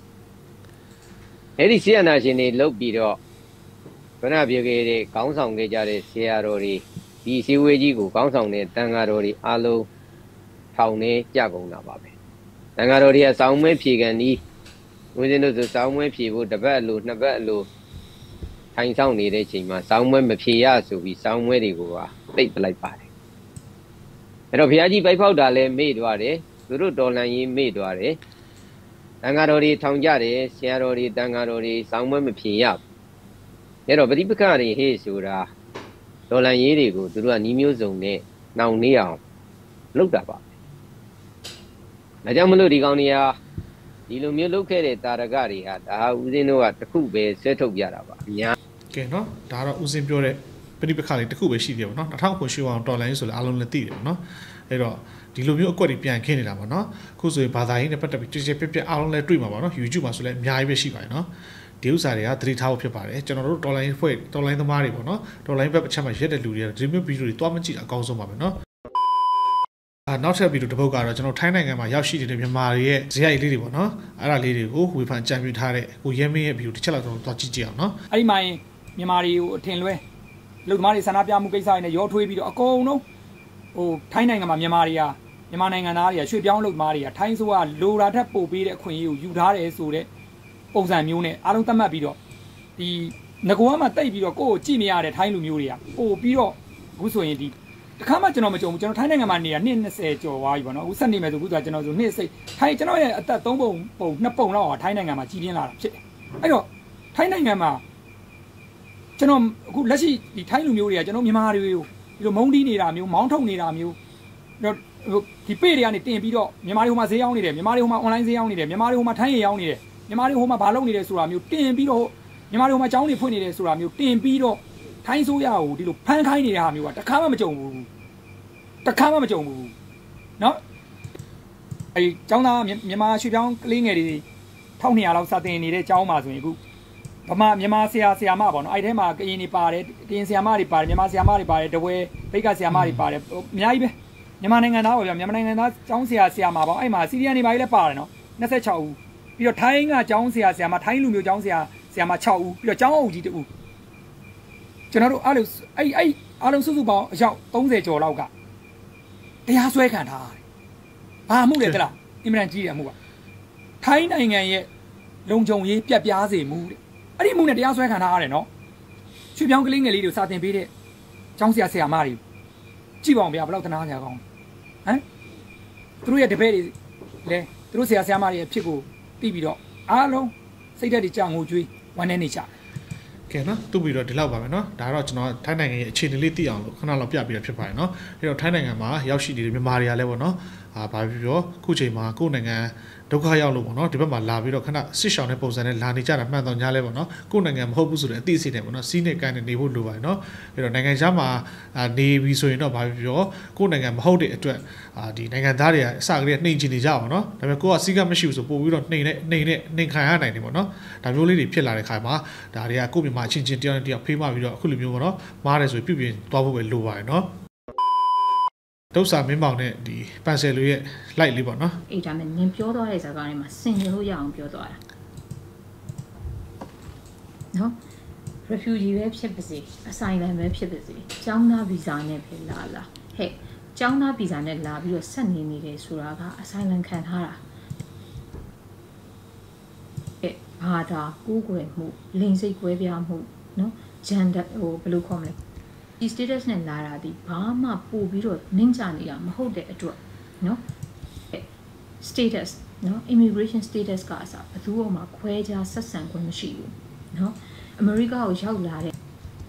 အဲ့ဒီစစ်အာဏာရှင်တွေလုပ်ပြီးတော့ခုနပြောခဲ့တဲ့ခေါင်းဆောင်ခဲ့ကြတဲ့ဆရာတော်တွေဒီစီဝေးကြီးကိုခေါင်းဆောင်တဲ့တန်ဃာတော်တွေအားလုံးထောင်နေကြကုန်တာပါပဲတန်ဃာတော်တွေကစောင်းမဲဖြေကန်ဒီဦးဇင်းတို့ဆိုစောင်းမဲဖြေဖို့တစ်ပတ်အလိုနှစ်ပတ်အလိုထိုင်ဆောင်နေတဲ့အချိန်မှာစောင်းမဲမဖြေရဆိုပြီးစောင်းမဲတွေကိုပါသိပ်ပလိုက်ပါတယ်အဲ့တော့ဘုရားကြီးပိုက်ဖောက်တာလဲမေ့သွားတယ်သူတို့တော်လန်ရေးမေ့သွားတယ်တန်ဃာတော်တွေထောင်ကြတယ်ဆရာတော်တွေတန်ဃာတော်တွေစောင်းမဲမဖြေရဘူးအဲ့တော့ပฏิပက္ခတွေဟေ့ဆိုတာဒေါ်လာရေးတွေကိုသူတို့ကနီးမျိုးစုံနဲ့နှောင်နေအောင်လုပ်တာပါဒါကြောင့်မလို့ဒီကောင်တွေကဒီလိုမျိုးလုပ်ခဲ့တဲ့တာရကတွေဟာဒါဦးစင်းတို့ကတစ်ခုပဲဆွဲထုတ်ပြတာပါအများကဲနော်ဒါတော့ဦးစင်းပြောတဲ့ပဋိပက္ခတွေတစ်ခုပဲရှိသေးတယ်ပေါ့နော်2008အောင်ဒေါ်လာရေးဆိုလည်းအားလုံးလည်းသိတယ်ပေါ့နော်အဲ့တော့ဒီလိုမျိုးအကွက်တွေပြန်ခင်းနေတာပေါ့နော်ခုဆိုရင်ဘာသာရေးနဲ့ပတ်သက်ပြီးကြည်ပြအားလုံးလည်းတွေ့မှာပါနော် YouTube မှာဆိုလည်းအများကြီးပဲရှိပါတယ်နော်ဒီဥစ္စာတွေကသတိထားဖို့ဖြစ်ပါတယ်ကျွန်တော်တို့ဒေါ်လာရေးဖွဲ့ဒေါ်လာရေးသမားတွေပေါ့နော်ဒေါ်လာရေးဘက်အချက်မှာရက်တဲ့လူတွေကဒီမျိုးဗီဒီယိုတွေတွားမကြည့်တာအကောင်းဆုံးပါပဲနော်နောက်ထပ်ဗီဒီယိုတစ်ပုဒ်ကတော့ကျွန်တော်ထိုင်းနိုင်ငံမှာရောက်ရှိနေတဲ့မြန်မာတွေရဲ့ဇယိုက်လေးတွေပေါ့နော်အဲ့ဒါလေးတွေကိုဝေဖန်ကြံပြထားတဲ့ကိုရဲမင်းရဲ့ဗီဒီယိုတစ်ချက်လောက်တော့တွားကြည့်ကြအောင်နော်အဲ့ဒီမှာမြန်မာတွေကိုအထင်လွဲလူသမားတွေဆန္ဒပြမှုကိစ္စတွေနဲ့ရောထွေးပြီးတော့အကုန်လုံးဟိုထိုင်းနိုင်ငံမှာမြန်မာနိုင်ငံသားတွေကရွှေ့ပြောင်းလူသမားတွေကထိုင်းဆိုကလိုတာထက်ပိုပေးတဲ့အခွင့်အရေးကိုယူထားတယ်ဆိုတဲ့ပုံစံမျိုးနဲ့အားလုံးသတ်မှတ်ပြီးတော့ဒီငကောကမှတိတ်ပြီးတော့ကိုယ့်ကိုကြည့်နေရတဲ့ထိုင်းလူမျိုးတွေကပို့ပြီးတော့အခုဆိုရင်ဒီတစ်ခါမှကျွန်တော်မကြုံဘူးကျွန်တော်ထိုင်းနိုင်ငံမှာနေတာနှစ်20ကျော်သွားပြီပေါ့နော်အခုဆက်နေမယ်ဆိုအခုဆိုကျွန်တော်ဆိုနှစ်စိတ်ထိုင်းကျွန်တော်ရဲ့အသက်3ပုံ2ပုံလောက်ဟာထိုင်းနိုင်ငံမှာကြီးပြင်းလာတာဖြစ်တယ်အဲ့တော့ထိုင်းနိုင်ငံမှာကျွန်တော်အခုလက်ရှိဒီထိုင်းလူမျိုးတွေကကျွန်တော်မြန်မာတွေကိုဒီလိုမုန်းတီးနေတာမျိုးမောင်းထုတ်နေတာမျိုးဒီပေတွေကနေတင်ပြီးတော့မြန်မာတွေဟိုမှာဈေးရောက်နေတယ်မြန်မာတွေဟိုမှာ online ဈေးရောက်နေတယ်မြန်မာတွေဟိုမှာထိုင်းရေရောက်နေတယ်မြန်မာတွေဟိုမှာဘာလုပ်နေတယ်ဆိုတာမျိုးတင်ပြီးတော့မြန်မာတွေဟိုမှာចောင်းတွေဖွင့်နေတယ်ဆိုတာမျိုးတင်ပြီးတော့ထိုင်းဆိုးရကိုဒီလိုဖမ်းခိုင်းနေတဲ့ဟာမျိုးကတခါမှမကြုံဘူးเนาะအဲចောင်းသားမြန်မာရွှေပြောင်းကလေးငယ်တွေ1200လောက်စာတင်နေတဲ့ចောင်းမှာဆိုရင်အခုဗမာမြန်မာဆရာမပေါ့နော်အဲ့ထဲမှာကရင်တွေပါတယ်ကရင်ဆရာမတွေပါတယ်မြန်မာဆရာမတွေပါတယ်တဝဲဘိတ်ကဆရာမတွေပါတယ်အများကြီးပဲမြန်မာနိုင်ငံသားပေါ့ဗျာမြန်မာနိုင်ငံသားចောင်းဆရာမပေါ့အဲ့မှာစီရီယန်တွေပါကြီးလည်းပါတယ်နော်26ဦးပြီးတော့ထိုင်းကចောင်းဆရာမထိုင်းလူမျိုးចောင်းဆရာမ6ဦးပြီးတော့ចောင်းအုပ်ကြီး2ဦးကျွန်တော်တို့အဲ့လိုအဲ့အားလုံးစုစုပေါင်းအယောက်30ကျော်လောက်ကတရားစွဲခံထားရတယ်။ဘာမှုလဲတလားအင်မတန်ကြီးတယ်မှုကထိုင်းနိုင်ငံရဲ့လုံခြုံရေးပြတ်ပြားစေမှုတဲ့အဲ့ဒီမှုနဲ့တရားစွဲခံထားရတယ်နော်။ရွှေပြောင်းကလေးငယ်လေးတွေစာတင်ပေးတဲ့ចောင်းဆရာမတွေကြည့်ပါအောင်ဗျာဘယ်လောက်တနာစရာကောင်းဟမ်သူတို့ရဲ့တပည့်တွေလဲသူတို့ဆရာမတွေရဲ့ဖြစ်ကိုသိပြီးတော့အားလုံးစိတ်ဓာတ်တွေကြာငိုကြွေးဝမ်းနည်းနေကြတယ်ကဲနော်သူ့ပြီးတော့ဒီလောက်ပါပဲနော်ဒါတော့ကျွန်တော်ထိုင်းနိုင်ငံရဲ့အခြေအနေလေးသိအောင်လို့ခဏလောက်ပြပြရဖြစ်ပါတယ်နော်အဲ့တော့ထိုင်းနိုင်ငံမှာရောက်ရှိနေတဲ့မြန်မာတွေကလည်းပေါ့နော်ဘာဖြစ်ပြောခုချိန်မှာကိုယ့်နိုင်ငံဒုက္ခရောက်လို့ပေါ့နော်ဒီဘက်မှာလာပြီးတော့ခဏစစ်ရှောင်တဲ့ပုံစံနဲ့လာနေကြတာမှန်တော့ညားလဲပေါ့နော်ကိုယ့်နိုင်ငံမဟုတ်ဘူးဆိုတဲ့အသိစိတ်နဲ့ပေါ့နော်စီးနဲ့ကန်နဲ့နေဖို့လိုပါတယ်နော်အဲ့တော့နိုင်ငံခြားမှာနေပြီဆိုရင်တော့ဘာဖြစ်ပြောကိုယ့်နိုင်ငံမဟုတ်တဲ့အတွက်ဒီနိုင်ငံသားတွေကအစကတည်းကနှိမ်ချင်နေကြပါတော့ဒါပေမဲ့ကိုကစီးကမရှိဘူးဆိုပို့ပြီးတော့နှိမ်ခံရနိုင်တယ်ပေါ့နော်ဒါမျိုးလေးတွေဖြစ်လာတဲ့ခါမှာဒါတွေကကိုယ့်မြန်မာချင်းချင်းတယောက်နဲ့တယောက်ဖေးမှပြီးတော့အခုလိုမျိုးပေါ့နော်မားတယ်ဆိုပြုပြင်သွားဖို့ပဲလိုပါတယ်နော်ဒုစာမင်းပေါင်နဲ့ဒီပန်ဆယ်လိုရဲ့ light လေးပေါ့နော်အေးဒါနဲ့နင်ပြောသွားတဲ့ဇာတ်ကားထဲမှာစင်လို့ရအောင်ပြောသွားတာနော် refugee ပဲဖြစ်ပါစေ asylum ပဲဖြစ်ပါစေကျောင်းသားဗီဇာနဲ့ပဲလာဟဲ့ကျောင်းသားဗီဇာနဲ့လာပြီးတော့ဆက်နေနေတယ်ဆိုတာက asylum ခံထားတာဘာသာကိုးကွယ်မှုလိင်စိတ်ကွဲပြားမှုနော် gender ဟိုဘယ်လိုခေါ်မလဲဒီ status နဲ့လာတာဒီဘာမှပို့ပြီးတော့နင်းကြနေတာမဟုတ်တဲ့အတွက်နော် status နော် immigration status ကအစဘယ်သူမှခွဲခြားဆက်ဆံခွင့်မရှိဘူးနော်အမေရိကကိုရောက်လာတဲ့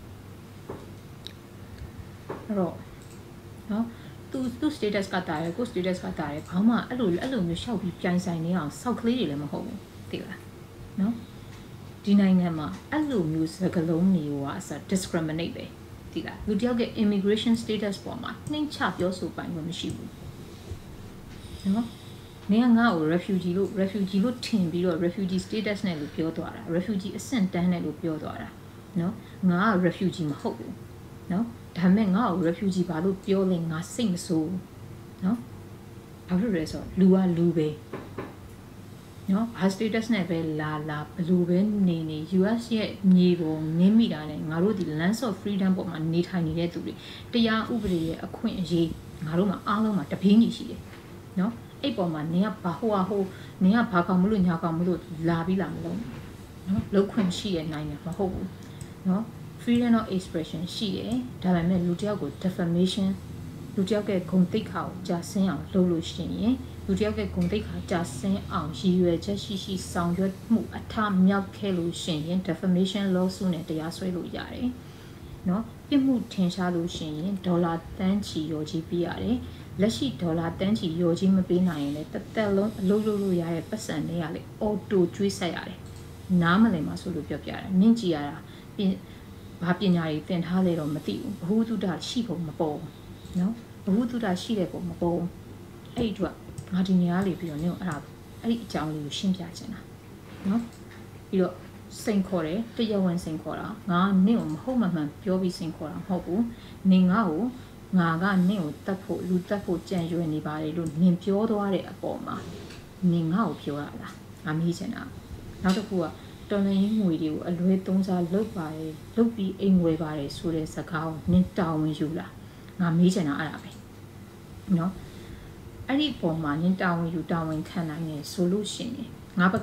အဲ့တော့နော်သူ status ကတားတယ်ကို status ကတားတယ်ဘာမှအဲ့လိုမျိုးရှောက်ပြီးပြိုင်ဆိုင်နေအောင်စောက်ကလေးတွေလည်းမဟုတ်ဘူးသိလားနော်ဒီနိုင်ငံမှာအဲ့လိုမျိုးစကားလုံးတွေကအစ discriminate ပဲဒီလားလူတယောက်ရဲ့ immigration status ပေါ်မှာနှိမ့်ချပြောဆိုပိုင်ခွင့်မရှိဘူးနော်နေငါ့ကို refugee လို့ထင်ပြီးတော့ refugee status နဲ့လို့ပြောသွားတာ refugee အဆင့်တန်းနဲ့လို့ပြောသွားတာနော်ငါက refugee မဟုတ်ဘူးနော်ဒါပေမဲ့ငါ့ကို refugee ဘာလို့ပြောလဲငါစိတ်မဆိုးနော်ဘာဖြစ်လဲဆိုလူကလူပဲနော် status နဲ့ပဲလာဘလို့ပဲနေ US ရဲ့မြေပေါ်နင်းမိတာနဲ့ငါတို့ဒီ lands of freedom ပေါ်မှာနေထိုင်နေတဲ့သူတွေတရားဥပဒေရဲ့အခွင့်အရေးငါတို့မှာအားလုံးမှာတပင်းကြီးရှိတယ်နော်အဲ့ပေါ်မှာနင်ကဘာဟိုနင်ကဘာကောင်မလို့ညာကောင်မလို့လာပြီးလာမလို့နော်လောက်ခွင့်ရှိရဲ့နိုင်တယ်မဟုတ်ဘူးနော် freedom of expression ရှိတယ်ဒါပေမဲ့လူတယောက်ကို defamation လူတယောက်ကဂုဏ်သိက္ခာကိုကြာဆင်းအောင်လုပ်လို့ရှိရင်လူတယောက်ကဂုဏ်သိက္ခာကြာဆင်းအောင်ရည်ရွယ်ချက်ရှိဆောင်ရွက်မှုအထမြောက်ခဲ့လို့ရှိရင် defamation lawsuit နဲ့တရားစွဲလို့ရတယ်နော်ပြစ်မှုထင်ရှားလို့ရှိရင်ဒေါ်လာတန်းချီရောကြီးပေးရတယ်လက်ရှိဒေါ်လာတန်းချီရောကြီးမပေးနိုင်ရင်လည်းတက်လုံးအလုပ်လုပ်လို့ရတဲ့ပတ်စံတွေကလည်းအော်တိုကျွေးဆက်ရတယ်နားမလည်မှဆိုလို့ပြောပြတယ်နင့်ကြည့်ရတာဘာပညာရေးသင်ထားလဲတော့မသိဘူးဘ ഹു တုဒ္ဒရှိဖို့မပေါ်နော်ဘ ഹു တုဒ္ဒရှိတဲ့ပုံမပေါ်အဲ့ဒီတော့ငါဒီနေရာလေးပြီးတော့နင့်အဲ့ဒီအကြောင်းလေးကိုရှင်းပြချင်တာနော်ပြီးတော့စိန်ခေါ်တယ်တရားဝင်စိန်ခေါ်တာငါနင့်ကိုမဟုတ်မှန်ပြောပြီးစိန်ခေါ်တာမဟုတ်ဘူးနင်ငါ့ကိုငါကနင့်ကိုတတ်ဖို့လူတတ်ဖို့ကြံရွယ်နေပါတယ်လို့နင်ပြောသွားတဲ့အပေါ်မှာနင်ငါ့ကိုပြောရလားငါမေးချင်တာနောက်တစ်ခုကတော်လင်းငွေတွေကိုအလွဲသုံးစားလုပ်ပါတယ်လုပ်ပြီးအိမ်ဝယ်ပါတယ်ဆိုတဲ့စကားကိုနင်တာဝန်ယူလားငါမေးချင်တာအဲ့ဒါပဲနော်အဲ့ဒီပုံမှာနင်တာဝန်ယူတာဝန်ခံနိုင်တယ်ဆိုလို့ရှိရင်ငါအဲ့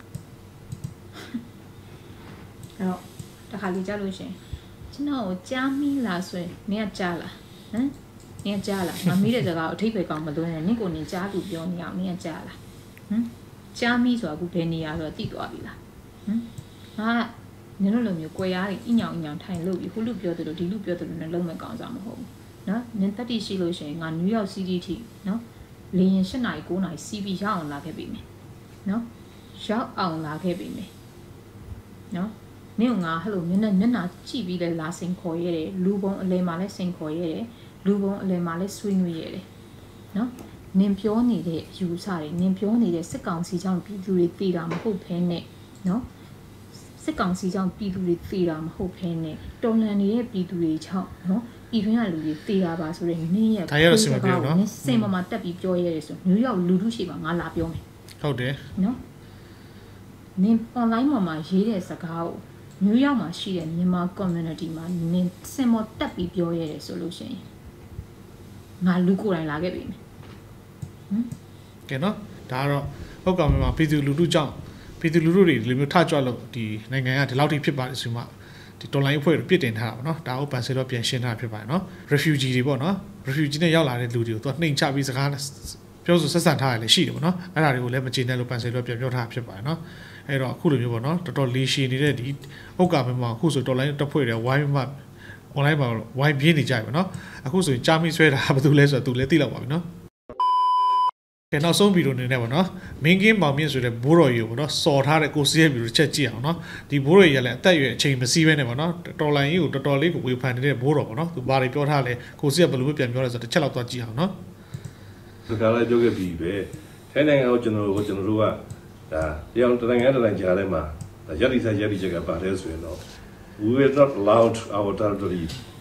တော့တခါလေကြားလို့ရှိရင်ကျွန်တော်ကိုကြားမိလားဆိုရင်နင်ကကြားလားဟမ်နင်ကကြားလားငါမေးတဲ့စကားကိုအထိပ္ပယ်ကောင်းမလို့နဲ့နင့်ကိုနင်ကြားသူပြောနေအောင်နင်ကကြားလားဟမ်ကြားမိဆိုတာအခုဘယ်နေရာဆိုတော့သိသွားပြီလားဟမ်ငါနင်တို့လိုမျိုးကြွယ်ရားတွေအညောင်ထိုင်လို့ပြီးဟိုလူပြောသလိုဒီလူပြောသလိုနဲ့လုံးမဲ့ကောင်းစားမဟုတ်ဘူးနော်နင်တက်တိရှိလို့ရှိရင်ငါနယူးယောက်စီးတီးထိနော်လေရင်8နာရီ9နာရီစီးပြီးရောက်အောင်လာခဲ့ပြီမယ်နော်ရောက်အောင်လာခဲ့ပြီမယ်နော်နင်ကငါဟဲ့လို့မျက်နှာကြည့်ပြီးလဲလာစင်ခေါ်ရတယ်လူပုံအလဲမှာလဲစင်ခေါ်ရတယ်လူပုံအလဲမှာလဲဆွေးနွေးရတယ်နော်နင်ပြောနေတဲ့ယူဆတွေနင်ပြောနေတဲ့စစ်ကောင်စီကြောင့်ပြည်သူတွေတေးတာမဟုတ်ဘဲနဲ့နော်စစ်ကောင်စီကြောင့်ပြည်သူတွေတေးတာမဟုတ်ဘဲနဲ့တော်လန်နေတဲ့ပြည်သူတွေကြောင့်နော်ပြည်တွင်းကလူတွေတေးတာပါဆိုတဲ့နင်းရဲ့ဒါရတော့စင်မပြေနော်စင်ပေါ်မှာတက်ပြီးပြောရတယ်ဆိုနယူးယောက်လူထုရှိမှာငါလာပြောမယ်ဟုတ်တယ်နော်နင် online မှာရေးတဲ့စကားကိုနယူးယောက်မှာရှိတဲ့မြန်မာ community မှာနင်စင်ပေါ်တက်ပြီးပြောရတယ်ဆိုလို့ရှိရင်ငါလူကိုယ်တိုင်လာခဲ့ပြီမယ်ကဲနော်ဒါကတော့ဟုတ်ကောင်မှာပြည်သူလူထုကြောင့်ပြည်သူလူထုတွေဒီလိုမျိုးထကြွလို့ဒီနိုင်ငံကဒီလောက်ထိဖြစ်ပါတယ်ဆိုမှဒီတော်လိုင်းအဖွဲ့တွေပြစ်တင်ထားတာပေါ့နော်ဒါကိုပန်ဆယ်တော့ပြန်ရှင်းထားတာဖြစ်ပါတယ်နော် refugee တွေပေါ့နော် refugee နဲ့ရောက်လာတဲ့လူတွေကိုသူကနှိမ်ချပြီးစကားပြောဆိုဆက်ဆံထားရလည်းရှိတယ်ပေါ့နော်အဲ့ဒါတွေကိုလည်းမကျေနပ်လို့ပန်ဆယ်တော့ပြန်ပြောထားတာဖြစ်ပါတယ်နော်အဲ့တော့အခုလိုမျိုးပေါ့နော်တော်တော်လေးရှည်နေတဲ့ဒီဟုတ်ကောင်မှာအခုဆိုတော်လိုင်းတက်ဖွဲ့တွေဝိုင်းမှ online မှာဝိုင်းပြင်းနေကြပြီပေါ့နော်အခုဆိုရင်ကြာမိဆွဲတာဘာလို့လဲဆိုတော့သူလည်းသိလောက်ပါပြီနော်ကဲနောက်ဆုံးဗီဒီယိုနေနဲ့ပေါ့နော်မင်းကင်းပေါင်မြင့်ဆိုတဲ့ဘိုးတော်ကြီးကိုပေါ့နော်စော်ထားတဲ့ကိုစီးရဲ့ဗီဒီယိုချက်ကြည့်အောင်နော်ဒီဘိုးတော်ကြီးကလည်းအသက်အရွယ်အချိန်မစည်းပဲနဲ့ပေါ့နော်တော်လိုင်းကြီးကိုတော်တော်လေးကိုဝေဖန်နေတဲ့ဘိုးတော်ပေါ့နော်သူဘာတွေပြောထားလဲကိုစီးကဘယ်လိုပြန်ပြောလဲဆိုတော့တစ်ချက်လောက်သွားကြည့်အောင်နော်ဒီကလည်းပြောခဲ့ပြီးပဲထိုင်းနိုင်ငံကိုကျွန်တော်တို့ကဒါတရားနိုင်ငံကြားထဲမှာရည်ရည်ချက်ကပါတယ်ဆိုရင်တော့ we will not allow our territory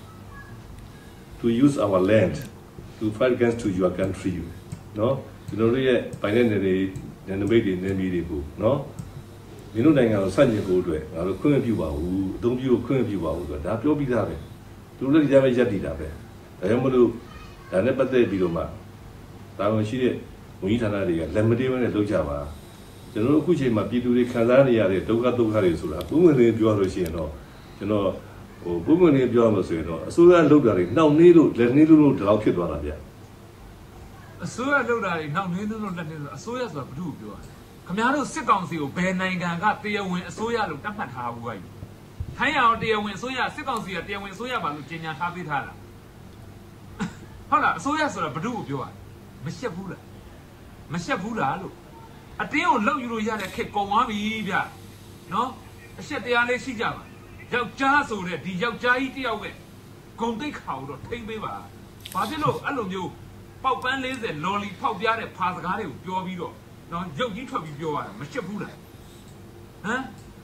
to use our land to fight against to your country နော်ကျွန်တော်တို့ရဲ့ပိုင်တဲ့နေတွေနယ်နိမိတ်တွေနယ်မြေတွေကိုနော်ဒီလိုနိုင်ငံကိုဆန့်ကျင်ဖို့အတွက်ငါတို့ခွင့်မပြုပါဘူးအသုံးပြုလို့ခွင့်မပြုပါဘူးဆိုတာဒါပြောပြီးသားပဲသူတို့လည်းကြားပဲရက်တည်တာပဲဒါကြောင့်မလို့ဒါနဲ့ပတ်သက်ပြီးတော့မှတာဝန်ရှိတဲ့ဝန်ကြီးဌာနတွေကလက်မတေးမနဲ့လုပ်ကြပါကျွန်တော်တို့အခုချိန်မှာပြည်သူတွေခံစားနေရတဲ့ဒုက္ခတွေဆိုတာပုံမှန်လေးပြောလို့ရှိရင်တော့ကျွန်တော်ပုံမှန်လေးပြောမှဆိုရင်တော့အစိုးရလုပ်တာတွေနှောင့်နှေးလို့လက်နှေးလို့ဒီလောက်ဖြစ်သွားတာဗျအစိုးရလုပ်တာတွေနှောင့်နှေးလို့လက်နှေးလို့အစိုးရဆိုတာဘာလို့ပြောရလဲခင်ဗျားတို့စစ်ကောင်စီကိုဘယ်နိုင်ငံကတရားဝင်အစိုးရလို့တတ်မှတ်ထားဘူးကွာထိုင်းရအောင်တရားဝင်အစိုးရစစ်ကောင်စီကတရားဝင်အစိုးရပါလို့ကြေညာထားပေးထားလားဟုတ်လားအစိုးရဆိုတာဘာလို့ပြောရလဲမရှက်ဘူးလားမရှက်ဘူးလားလို့အတင်းကိုလောက်ယူလို့ရတဲ့ခက်ကုန်သွားပြီဗျနော်အရှက်တရားလေးရှိကြပါယောက်ျားဆိုတဲ့ဒီယောက်ျားကြီးတယောက်ကဂုံတိတ်ခါကိုတော့ထိမ့်ပေးပါဘာဖြစ်လို့အဲ့လိုမျိုးပေါက်ပန်း40လော်လီဖောက်ပြတဲ့ဖာစကားတွေကိုပြောပြီးတော့နော်ရုပ်ကြီးထွက်ပြီးပြောရတာမရှက်ဘူးလားဟမ်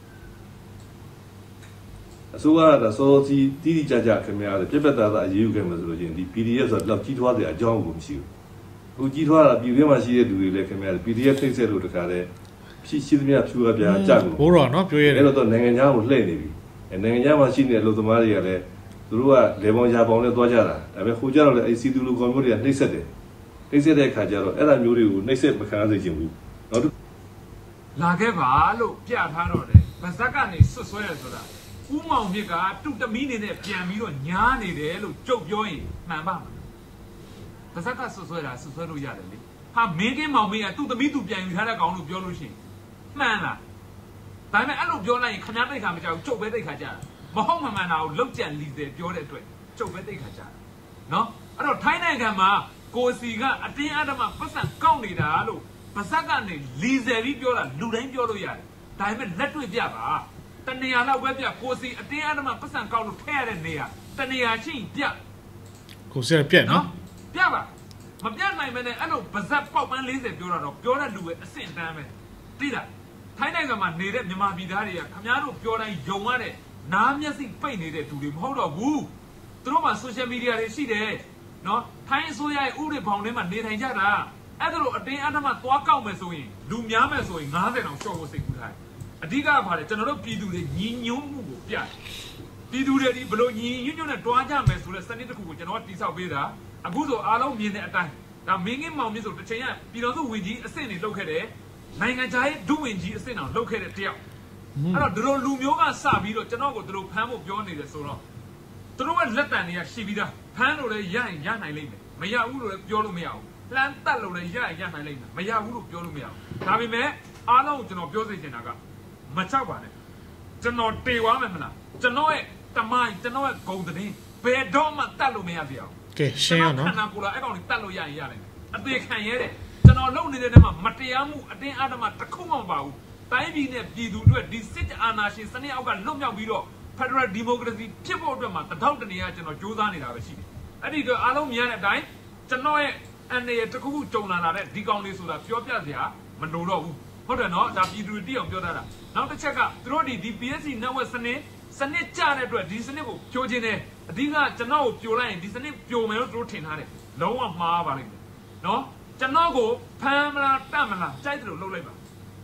အစိုးရကစောစီတိတိကျကျခင်ဗျားပြက်ပြက်သားသားအရေးယူခဲ့မှာဆိုလို့ချင်းဒီ PDF ဆိုတော့ကြီးထွားတဲ့အကြောင်းကိုမရှိဘူးအခုကြီးထွားတာပြည်တွင်းမှာရှိတဲ့လူတွေလည်းခင်ဗျား PDF ထိတ်ဆက်လို့တခါလဲရှိသမျှဖြူရပြကြကုန်ဘိုးတော်နော်ပြောရတယ်အဲ့တော့နိုင်ငံခြားကိုလှည့်နေပြီနိုင်ငံခြားမှာရှိနေတဲ့လူသမားတွေကလည်းသူတို့ကလေပေါင်းရာပေါင်းနဲ့သွားကြတာဒါပေမဲ့ဟိုကြတော့လေအဲ့စီတူလူကောင်မျိုးတွေကနှိမ့်ဆက်တယ်နှိမ့်ဆက်တဲ့အခါကျတော့အဲ့ဒါမျိုးတွေကိုနှိမ့်ဆက်မခံရစေချင်ဘူးနောက်လာခဲ့ပါလို့ပြထားတော့တယ်ဗဇက်ကနေဆွဆွဲရဆိုတာဦးမောင်မြစ်ကတူတမီးနေနဲ့ပြန်ပြီးတော့ညားနေတယ်လို့ကြုတ်ပြောရင်မှန်ပါမလားဗဇက်ကဆွဆွဲတာဆွဆွဲလို့ရတယ်လေဟာမင်းကင်းမောင်မင်းကတူတမီးသူပြန်ယူထားတဲ့ကောင်လို့ပြောလို့ရှိရင်မှန်လားဒါပေမဲ့အဲ့လိုပြောလိုက်ရင်ခဏတိတ်ခါမကြောက်ကြုတ်ပဲတိတ်ခါကြတာမဟုတ်မှန်တာကိုလောက်ကြံလီတယ်ပြောတဲ့အတွက်ကြုတ်ပဲတိတ်ခါကြတာနော်အဲ့တော့ထိုင်းနိုင်ငံမှာကိုစီကအတင်းအဓမ္မပတ်စံကောက်နေတာလို့ဗဇက်ကနေလီဆယ်ပြီးပြောတာလူတိုင်းပြောလို့ရတယ်ဒါပေမဲ့လက်တွေ့ပြပါတနေရာလောက်ပဲပြကိုစီအတင်းအဓမ္မပတ်စံကောက်လို့ထည့်ရတဲ့နေရာတနေရာချင်းပြကိုစီပြက်နော်ပြပါမပြနိုင်မနဲ့အဲ့လိုဗဇက်ပေါက်ပန်း40ပြောတာတော့ပြောတဲ့လူပဲအဆင့်တန်းပဲသိလားထိုင်းနိုင်ငံမှာနေတဲ့မြန်မာပြည်သားတွေကခင်ဗျားတို့ပြောတိုင်းယုံရတဲ့နားမျက်စိပိတ်နေတဲ့သူတွေမဟုတ်တော့ဘူးသူတို့မှာ social media တွေရှိတယ်နော်ထိုင်းအစိုးရရဲ့ဥပဒေဘောင်ထဲမှာနေထိုင်ကြတာအဲ့ဒါလိုအတင်းအဓမ္မသွားကောက်မယ်ဆိုရင်လူများမယ်ဆိုရင်90တောင်ရှော့ဖို့စိတ်ကူးထားတယ်အဓိကကဘာလဲကျွန်တော်တို့ပြည်သူတွေညီညွတ်မှုကိုပြတယ်ပြည်သူတွေဒီဘလို့ညီညွတ်နဲ့တွားကြမယ်ဆိုတဲ့စနစ်တစ်ခုကိုကျွန်တော်ကတိဆောက်ပေးတာအခုဆိုအားလုံးမြင်တဲ့အတိုင်းဒါမင်းကင်းမောင်မြင့်ဆိုတစ်ချိန်ကပြည်တော်စုဝင်ကြီးအဆင့်တွေလုပ်ခဲ့တယ်နိုင်ငံခြားရေးဒုဝင်ကြီးအဆင့်အောင်လုပ်ခဲ့တဲ့တယောက်အဲ့တော့ဒီလိုလူမျိုးကစပြီးတော့ကျွန်တော်ကိုဒီလိုဖမ်းဖို့ပြောနေတယ်ဆိုတော့သူတို့ကလက်တံတွေကရှိပြီးသားဖမ်းလို့လည်းရရင်ရနိုင်လိမ့်မယ်မရဘူးလို့လည်းပြောလို့မရဘူးလှမ်းတက်လို့လည်းရရင်ရနိုင်လိမ့်မယ်မရဘူးလို့ပြောလို့မရဘူးဒါပေမဲ့အားလုံးကိုကျွန်တော်ပြောစေချင်တာကမချောက်ပါနဲ့ကျွန်တော်တေသွားမယ်မလားကျွန်တော်ရဲ့တမိုင်းကျွန်တော်ရဲ့ဂုံသတင်းဘယ်တော့မှတက်လို့မရသေးအောင်ကဲရှင်းရနော်ခန္ဓာကိုယ်လာအဲ့ကောင်ကြီးတက်လို့ရရင်ရနိုင်တယ်အသေးခံရဲတယ်ကျွန်တော်လုံနေတဲ့ထဲမှာမတရားမှုအတင်းအဓမ္မတစ်ခုမှမပါဘူးတိုင်းပြည်နဲ့ပြည်သူတို့ဒီစစ်အာဏာရှင်စနစ်အောက်ကလွတ်မြောက်ပြီးတော့ Federal Democracy ဖြစ်ဖို့အတွက်မှာတထောက်တနေရကျွန်တော်စူးစမ်းနေတာပဲရှိတယ်အဲ့ဒီတော့အားလုံးမြင်ရတဲ့အတိုင်းကျွန်တော်ရဲ့အနေနဲ့တစ်ခုခုကြုံလာတဲ့ဒီကောင်လေးဆိုတာပြောပြစရာမလိုတော့ဘူးဟုတ်တယ်နော်ဒါပြည်သူတွေတိအောင်ပြောတာနောက်တစ်ချက်ကသူတို့ဒီ PSC network စနစ်ကြတဲ့အတွက်ဒီစနစ်ကိုပြိုခြင်းတယ်အဓိကကျွန်တော်ကိုပြိုလိုက်ရင်ဒီစနစ်ပြိုမယ်လို့သူတို့ထင်ထားတယ်လုံးဝမှားပါလိမ့်မယ်နော်ကျွန်တော်ကိုဖမ်းမလားတတ်မလားကြိုက်တယ်လို့လုပ်လိုက်ပါ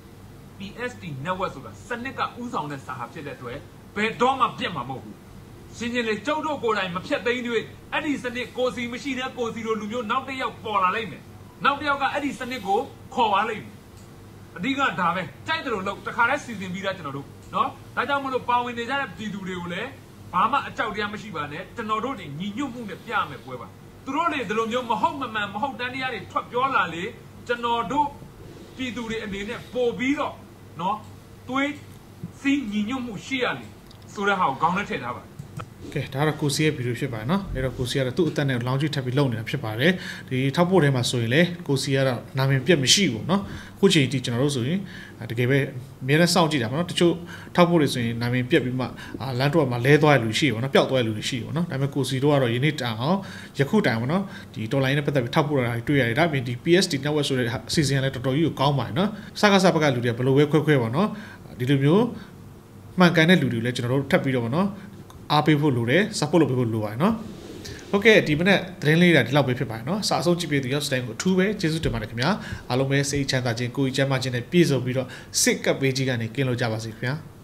PST network ဆိုတာစနစ်ကဥဆောင်တဲ့စာဟာဖြစ်တဲ့အတွက်ဘယ်တော့မှပြတ်မှာမဟုတ်ဘူးရှင်းရှင်းလေးကျုပ်တို့ကိုယ်တိုင်မဖြတ်သိမ်းသေးအဲ့ဒီစနစ်ကိုစီမရှိတဲ့ကိုစီလိုလူမျိုးနောက်တစ်ယောက်ပေါ်လာလိမ့်မယ်နောက်တစ်ယောက်ကအဲ့ဒီစနစ်ကိုခေါ်ပါလိမ့်မယ်အဓိကဒါပဲကြိုက်တယ်လို့လုပ်တခါတည်းစီစဉ်ပြီးသားကျွန်တော်တို့နော်ဒါကြောင့်မလို့ပါဝင်နေကြတဲ့ပြည်သူတွေကိုလည်းဘာမှအကြောက်တရားမရှိပါနဲ့ကျွန်တော်တို့တွေညီညွတ်မှုနဲ့ပြရမယ်ပွဲပါသူတို့တွေဒီလိုမျိုးမဟုတ်မမှန်မဟုတ်တန်းတရားတွေထွက်ပြောလာလေကျွန်တော်တို့ပြည်သူတွေအနေနဲ့ပို့ပြီးတော့နော်တွေးစီညီညွတ်မှုရှိရလေဆိုတဲ့ဟာကိုခေါင်းထဲထည့်ထားပါကဲဒါကတော့ကိုစီရဲ့ဗီဒီယိုဖြစ်ပါတယ်နော်အဲ့တော့ကိုစီကတော့သူ့အသက်နဲ့လောင်းကြီးထပ်ပြီးလုပ်နေတာဖြစ်ပါတယ်ဒီထောက်ပို့ထဲမှာဆိုရင်လေကိုစီကတော့နာမည်ပြက်မရှိဘူးနော်ခုချိန်ဒီကျွန်တော်တို့ဆိုရင်တကယ်ပဲအများနဲ့စောင့်ကြည့်တာပေါ့နော်တချို့ထောက်ပို့တွေဆိုရင်နာမည်ပြက်ပြီးမှလမ်းတော့မှာလဲသွားတဲ့လူရှိတယ်ပေါ့နော်ပျောက်သွားတဲ့လူတွေရှိတယ်ပေါ့နော်ဒါပေမဲ့ကိုစီတို့ကတော့ယနေ့တိုင်အောင်ယခုတိုင်ပေါ့နော်ဒီတော်လိုင်းနဲ့ပတ်သက်ပြီးထောက်ပို့တာတွေ့ရတယ်ဒါပြင်ဒီ PSD network ဆိုတဲ့အစီအစဉ်လည်းတော်တော်ကြီးကိုကောင်းပါတယ်နော်စကားစဘက်ကလူတွေဘယ်လိုပဲခွဲပေါ့နော်ဒီလိုမျိုးမှန်ကန်တဲ့လူတွေလည်းကျွန်တော်တို့ထပ်ပြီးတော့ပေါ့နော်အားပေးဖို့လိုတယ် support လုပ်ပေးဖို့လိုပါတယ်နော်ဟုတ်ကဲ့ဒီမနေ့သတင်းလေးတွေဒီလောက်ပဲဖြစ်ပါတယ်နော်စာအဆုံးကြည့်ပေးသူရောက်စတိုင်းကိုအထူးပဲကျေးဇူးတင်ပါတယ်ခင်ဗျာအားလုံးပဲစိတ်ချမ်းသာခြင်းကိုယ်ကြီးကျန်းမာခြင်းနဲ့ပြည့်စုံပြီးတော့စစ်ကပ်ပေးကြီးကနေကင်းလို့ကြပါစေခင်ဗျာ